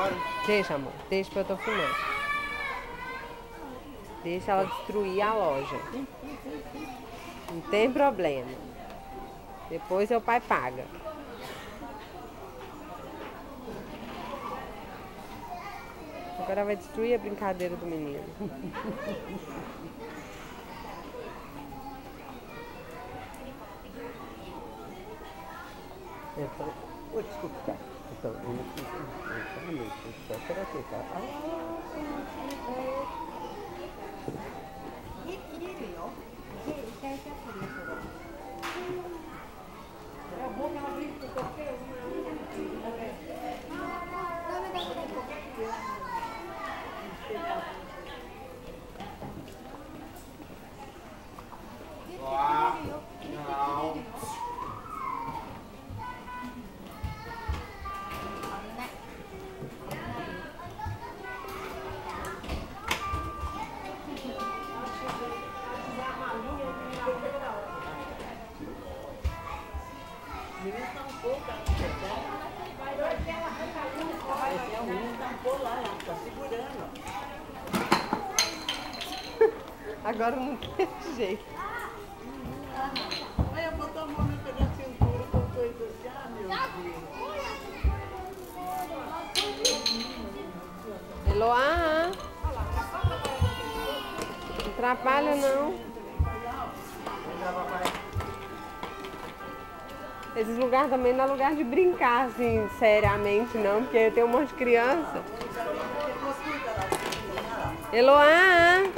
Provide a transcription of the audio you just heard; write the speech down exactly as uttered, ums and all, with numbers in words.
Deixa, amor. Deixa que eu tô filmando. Deixa ela destruir a loja. Não tem problema. Depois seu pai paga. Agora vai destruir a brincadeira do menino. Então, oh, desculpa, tá? Então, eu não sei se será que tá? Agora não tem jeito. Aí eu botou a mão na cintura com coisa assim, ah, meu Deus. Eloá. Não atrapalha não. Esses lugares também não é lugar de brincar assim, seriamente não, porque tem um monte de criança. Eloá.